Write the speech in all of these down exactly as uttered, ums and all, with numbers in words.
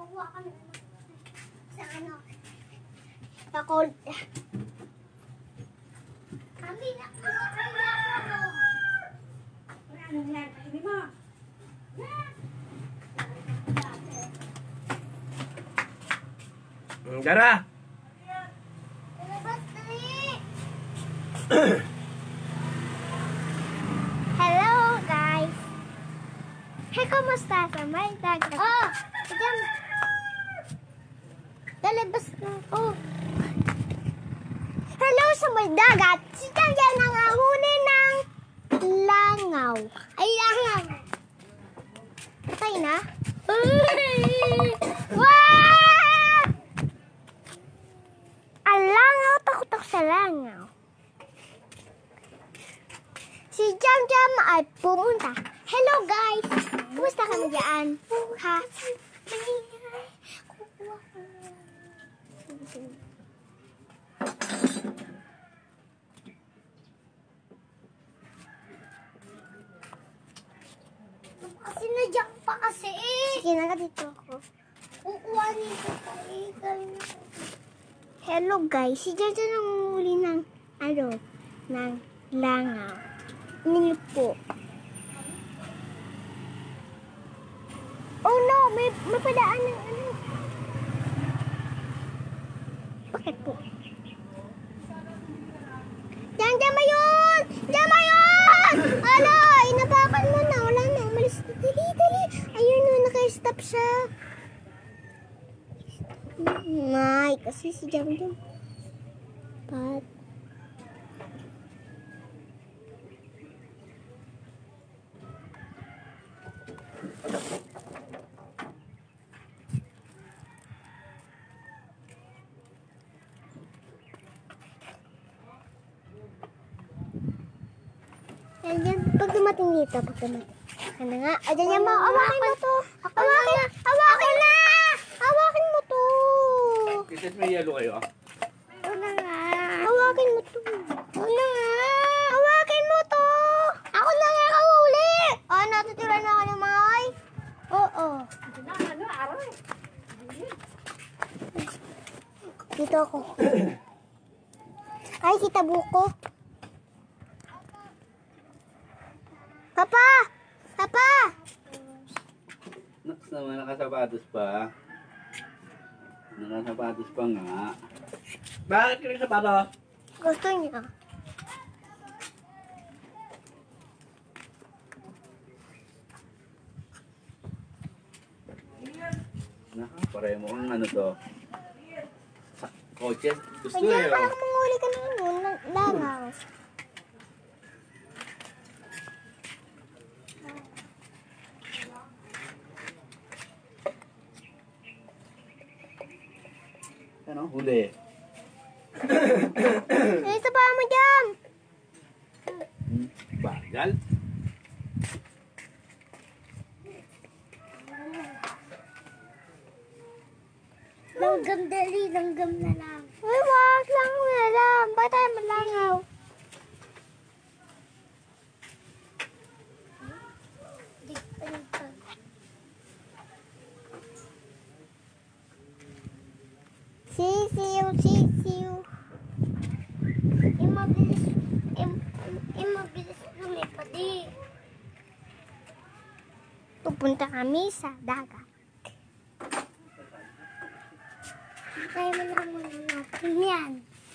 kukuha kami sa ano. Sa cold. Kami na kuha kami ako. Ano yan? Kami mo. Dara! Hello guys! Hey, kumusta sa may dagat? Oh! Diyan! Dalibas na ako. Hello sa may dagat! Si Jam Jam nangahuli ng langaw. Ay, langaw! Patay na? Wow! Ang langaw, takot ako sa langaw. Si Jam Jam ay pumunta. Hello guys! Kumusta kami dyan? Ha? Kasi nadyan pa kasi eh. Sige na, dito ako. Kukuha nito pa eh. Hello guys, si Jam Jam nangunguli ng ano, ng langaw. Nilip po. Oh no, may, may padaan ng ano. Bakit po? Diyan, diyan ba yun? Diyan ba yun? Ala, inabakan mo na. Wala na, umalis na. Dali, dali. Ayun na, naka-stop siya. May, kasi si Jam Jam. Pat. Ayan, pag dumating dito, pag dumating. Ano nga? Ayan yan mo, awakin mo to. Awakin, awakin na! Awakin mo to. Kasi may yelo kayo ah. Ano nga? Awakin mo to. Ano nga? Awakin mo to. Ako na nga kahuli. Oh, natutira na ako ng mga ay. Oo. Ano, araw eh. Dito ako. Ay, kita buko. Papa! Papa! Naks naman, nakasapatos pa. Nakasapatos pa nga. Bakit ka nakasapatos? Gusto niya. Naka, pareho mo kang ano to. Sa kotse. Gusto Ay, eh. diyan ka lang manguli ka ng ano, ng langaw. Ano? Huli. Ay, isa pa mo dyan. Hmm, bagal. Langgam dali, langgam na lang. Uy, wag lang na lang. Ba't tayo malangaw? Sisiw, sisiw. Imabilis, im, imabilis lumipad eh. Pupunta kami sa dagat. Tayo mo lang muna natin yan.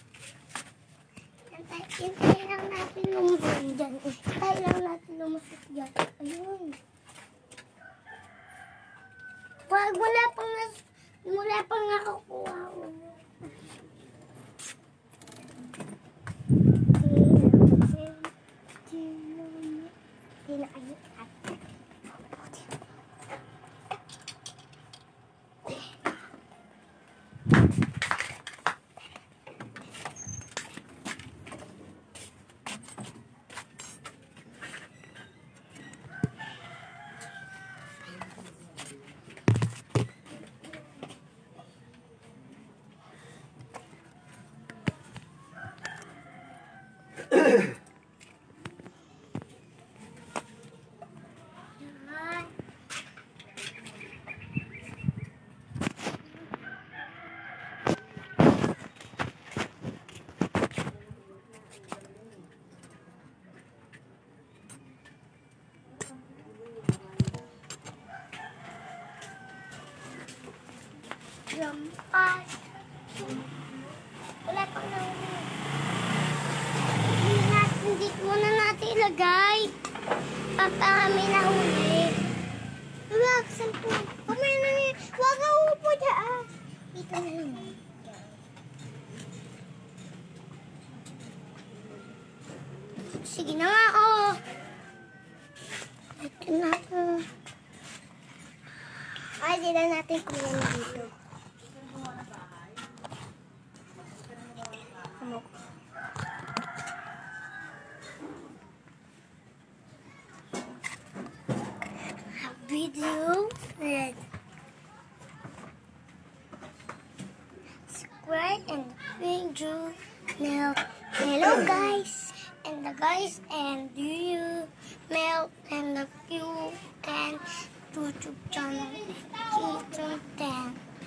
Hintay lang natin lumusot dyan. Hintay lang natin lumusot dyan. Ayun. Wag, wala pang, wala pang nakakuha. Jampas. Wala pang nahuli. Hindi natin, dito muna natin ilagay. Papa kami nahuli. Wag, sampu. Kumaya na niya. Wag ka upo dyan. Dito na lang. Sige na nga, oh. Ito na, oh. Ay, di na natin kumain dito. Ano? Video red. Subscribe and video now. Hello guys, and the guys and you mail and the you and YouTube channel Kitchen ten.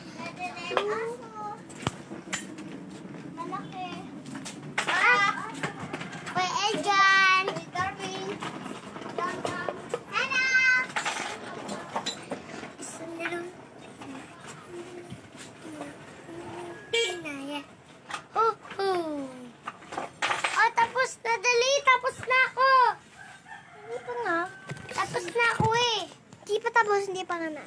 Ah, Kuya Eljan. Darwin. Hello. Sandalo. Inaya. Oh, oh. Oh, tapos na, dali. Tapos na ako. Hindi pa nga. Tapos na ako eh. Hindi pa tapos, hindi pa nga na.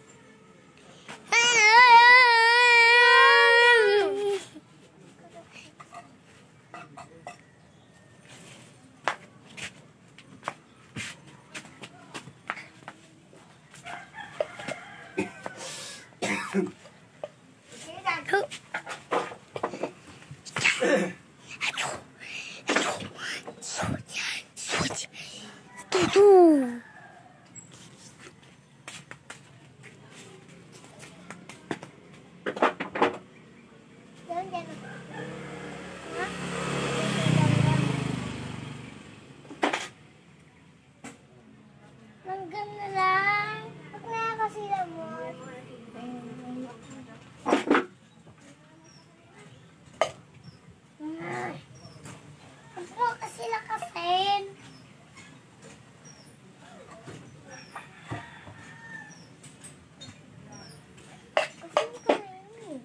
Tutu. Langgam na lang. Huwag na kasi lamot. Huwag mo kasi lakasin. Kasi hindi ka na yun.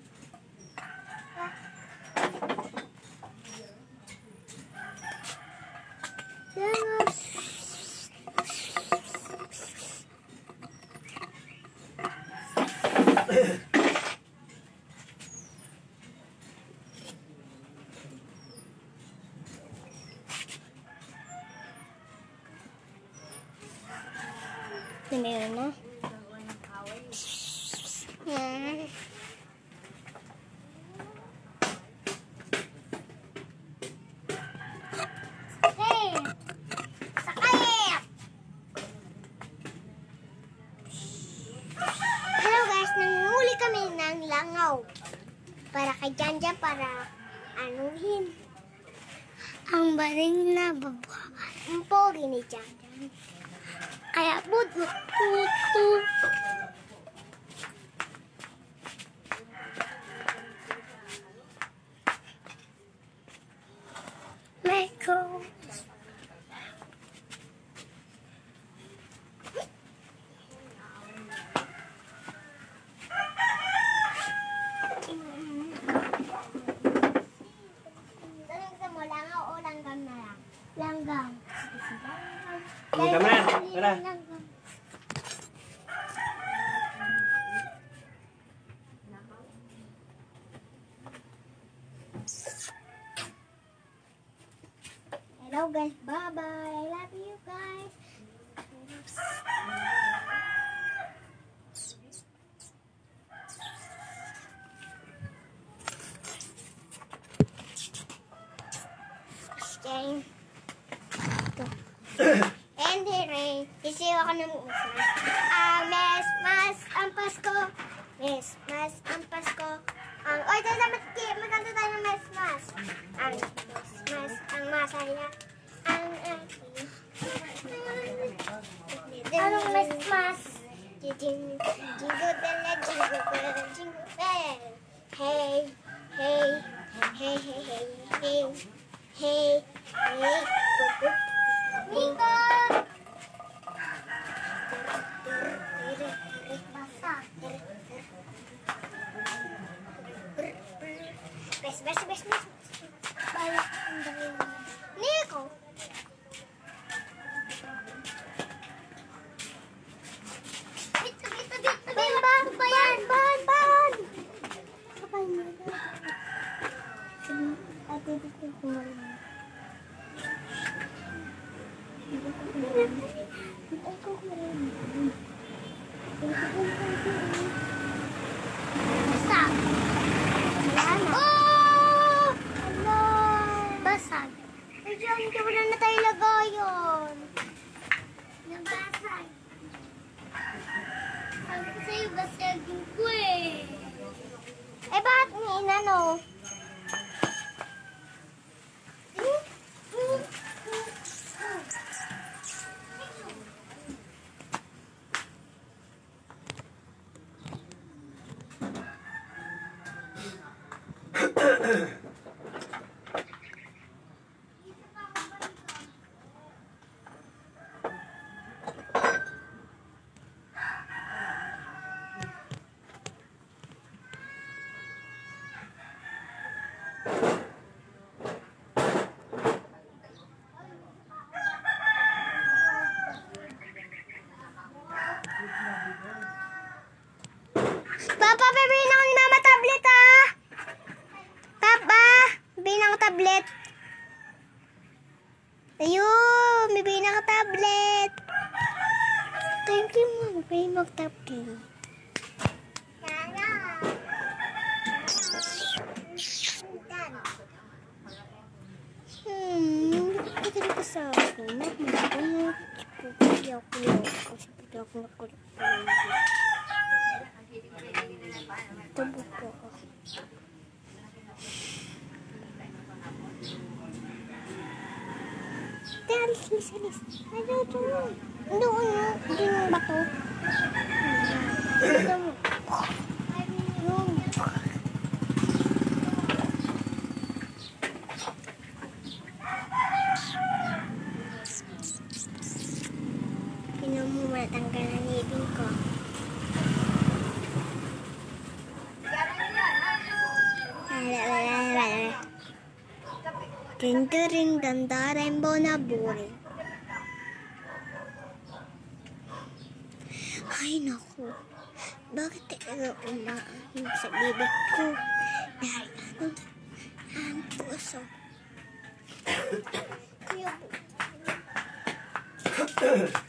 Yan o. Meron na. Yan. Sakay! Sakay! Hello guys, nanghuli kami ng langaw. Para kay Janjan, para anuhin. Ang baling na babae. Ang pogi ni Janjan. Kaya buto, buto. Michael. Langgam mo, langaw o langgam na lang? Langgam. Langgam na, tara. Hello guys, bye bye. I love you guys. Jane. And the rain. Isiwa ko ng usas. Ah, mes, mas, ang Pasko. Mes, mas, ang Pasko. Ang, oy, tayo dapat, maganda tayo ng mes, mas. Ang, mes, mas, ang masaya. Ang, ang, anong mes, mas? Jingle, jingle bell, jingle bell, jingle bell. Hey, hey, hey, hey, hey, hey. Hey, hey, Nico! Basa. Bes, bes, bes, bes. Balak ang dahil. Nico! Bit, bit, bit, bit. Ban, ban, ban, ban, ban. Kapal mo na. Ate, dito ko kumain. Dito ko kumain. Basag. Oh! Hello! Basag. Ay, diyan, hindi wala na tayo lagayon. Nabasag. Sabi ko sa'yo, basagin ko eh. Eh, bakit ni inano? Papa, bibili ako ni Mama tablet, ah! Papa, bibili ako tablet. Ayun, bibili ako tablet. Thank you, Mom. Bibili mo tablet. Hmm, hindi ko sa akin. Nagmamahal. Hindi ako lang. Kasi hindi ako nakulit. Tubo ko ako. Ate, alis, alis, alis. Ano ito? Doon, no? Doon yung bato. Ito mo. Yun. Pinom mo matanggal ang ngipin ko. Tinturing dandarin bonaburi. Ay, naku. Bakit talaga umaano sa bibig ko? Dahil ano ang puso. Kuya po.